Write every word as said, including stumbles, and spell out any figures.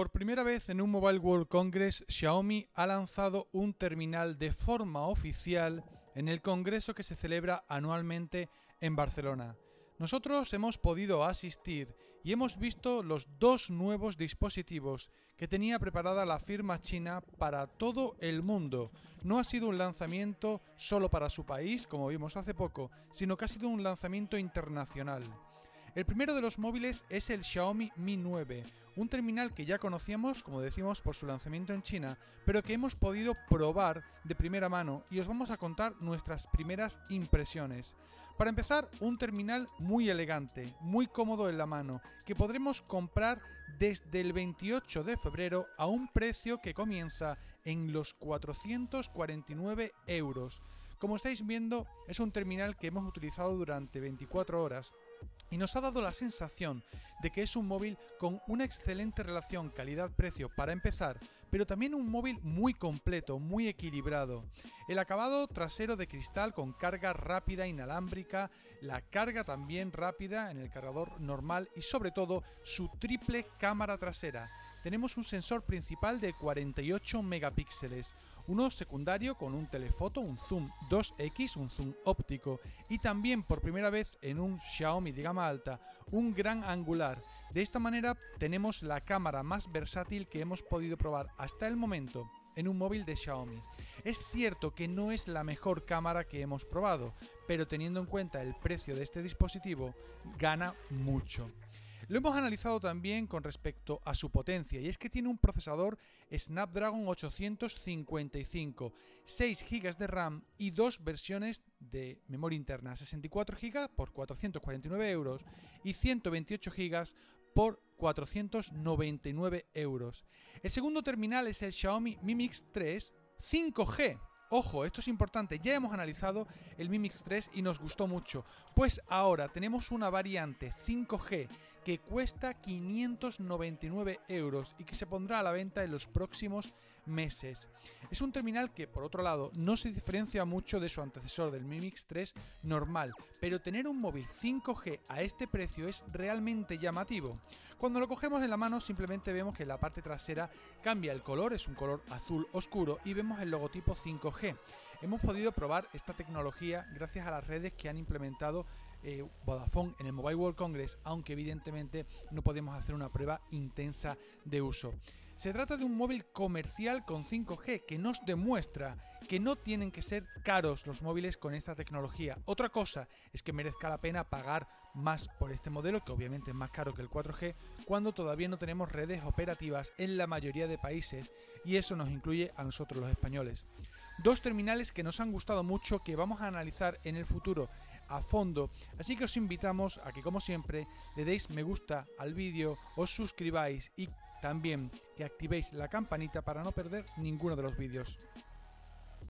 Por primera vez en un Mobile World Congress, Xiaomi ha lanzado un terminal de forma oficial en el congreso que se celebra anualmente en Barcelona. Nosotros hemos podido asistir y hemos visto los dos nuevos dispositivos que tenía preparada la firma china para todo el mundo. No ha sido un lanzamiento solo para su país, como vimos hace poco, sino que ha sido un lanzamiento internacional. El primero de los móviles es el Xiaomi Mi nueve, un terminal que ya conocíamos, como decimos, por su lanzamiento en China, pero que hemos podido probar de primera mano y os vamos a contar nuestras primeras impresiones. Para empezar, un terminal muy elegante, muy cómodo en la mano, que podremos comprar desde el veintiocho de febrero a un precio que comienza en los cuatrocientos cuarenta y nueve euros. Como estáis viendo, es un terminal que hemos utilizado durante veinticuatro horas y nos ha dado la sensación de que es un móvil con una excelente relación calidad-precio para empezar, pero también un móvil muy completo, muy equilibrado. El acabado trasero de cristal con carga rápida inalámbrica, la carga también rápida en el cargador normal y sobre todo su triple cámara trasera. Tenemos un sensor principal de cuarenta y ocho megapíxeles, uno secundario con un telefoto, un zoom dos equis, un zoom óptico, y también por primera vez en un Xiaomi de gama alta, un gran angular. De esta manera tenemos la cámara más versátil que hemos podido probar hasta el momento en un móvil de Xiaomi. Es cierto que no es la mejor cámara que hemos probado, pero teniendo en cuenta el precio de este dispositivo, gana mucho. Lo hemos analizado también con respecto a su potencia, y es que tiene un procesador Snapdragon ochocientos cincuenta y cinco, seis gigas de RAM y dos versiones de memoria interna, sesenta y cuatro gigas por cuatrocientos cuarenta y nueve euros y ciento veintiocho gigas por cuatrocientos noventa y nueve euros. El segundo terminal es el Xiaomi Mi Mix tres cinco G. Ojo, esto es importante, ya hemos analizado el Mi Mix tres y nos gustó mucho. Pues ahora tenemos una variante cinco G que cuesta quinientos noventa y nueve euros y que se pondrá a la venta en los próximos meses. Es un terminal que, por otro lado, no se diferencia mucho de su antecesor del Mi Mix tres normal, pero tener un móvil cinco G a este precio es realmente llamativo. Cuando lo cogemos en la mano simplemente vemos que en la parte trasera cambia el color, es un color azul oscuro y vemos el logotipo cinco G. Hemos podido probar esta tecnología gracias a las redes que han implementado eh, Vodafone en el Mobile World Congress, aunque evidentemente no podemos hacer una prueba intensa de uso. Se trata de un móvil comercial con cinco G que nos demuestra que no tienen que ser caros los móviles con esta tecnología. Otra cosa es que merezca la pena pagar más por este modelo, que obviamente es más caro que el cuatro G, cuando todavía no tenemos redes operativas en la mayoría de países, y eso nos incluye a nosotros los españoles. Dos terminales que nos han gustado mucho, que vamos a analizar en el futuro a fondo, así que os invitamos a que, como siempre, le deis me gusta al vídeo, os suscribáis y también que activéis la campanita para no perder ninguno de los vídeos.